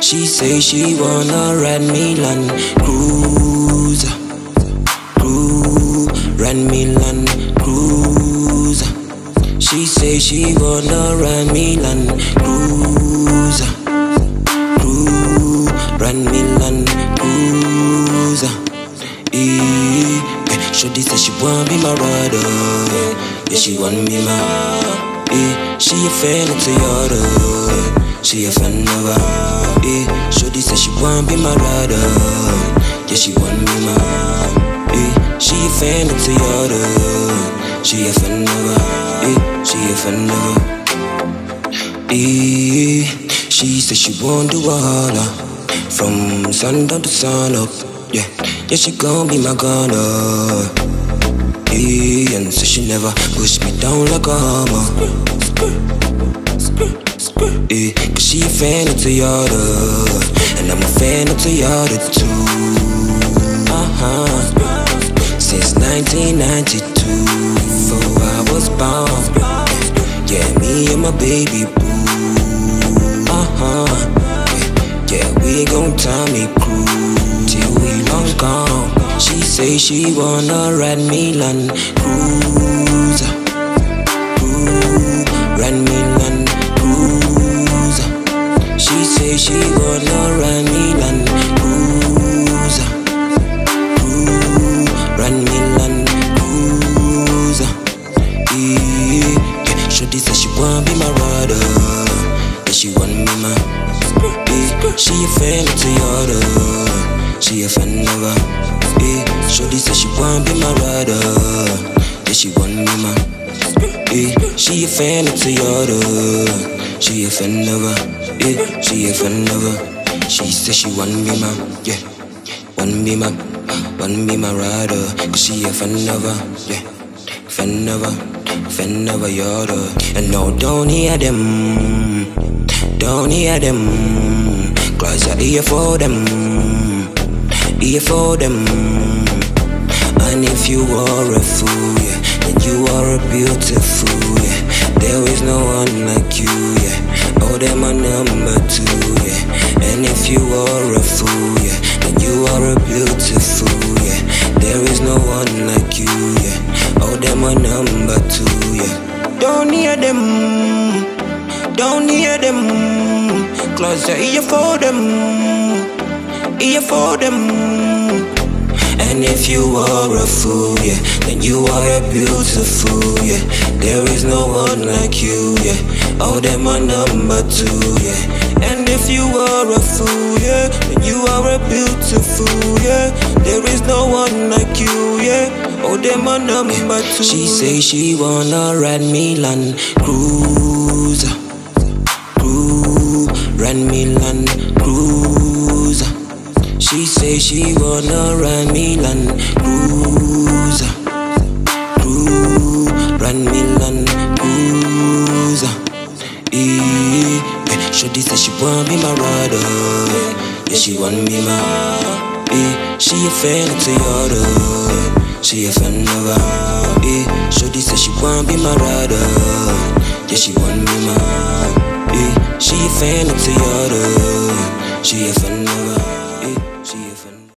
She say she wanna ride Milan cruise, ride Milan cruise. She say she wanna ride Milan cruise, ride Milan cruise. Shorty say she wanna be my rider, yeah she wanna be my. She a fan of Toyata, she a fan of her. Shorty say she wanna be my rider, yeah she wanna be my. She a fan of Toyata, she a fan of her. She a fan of her. She say she wanna do all from sundown to sun up. Yeah, she gon' be my gunner. And so she never push me down like a hammer. Cause she a fan of Toyota, and I'm a fan of Toyota too. Since 1992, before I was born. Yeah, me and my baby boo. Yeah, we gon' Tommy cruise till we long gone. She say she wanna ride Milan cruise, ride Milan cruise. She say she wanna ride Milan cruise, ride Milan cruise. Yeah, shorty say she wanna be my rider, yeah she wanna be my. She a fan of Toyota, she a fan of her. Shorty said she wanna be my rider, yeah she wanna be my. She a fan of Toyota, she a fan of her. She a fan of her. She said she wanna be my, yeah, wanna be my rider. Cause she a fan of her, yeah, fan of her Yoda. And no, don't hear them, don't hear them. Cause I ear for them, ear for them. And if you are a fool, yeah, then you are a beautiful, yeah. There is no one like you, yeah. Oh, they're my number two, yeah. And if you are a fool, yeah, then you are a beautiful, yeah. There is no one like you, yeah. Oh, they're my number two, yeah. Don't hear them, don't hear them. Close your ear for them, ear for them. And if you are a fool, yeah, then you are a beautiful, yeah. There is no one like you, yeah. Oh, they're my number two, yeah. And if you are a fool, yeah, then you are a beautiful, yeah. There is no one like you, yeah. Oh, they're my number two. She say she wanna ride Milan cruise, ride Milan cruise. She say she wanna ride Milan cruise, ride Milan cruise. Shorty say she wanna be my rider, yeah she wanna be my. She a fan of Toyota, she a fan of her. Shorty say she wanna be my rider, yeah she wanna be my. She a fan of Toyota, she a fan of her.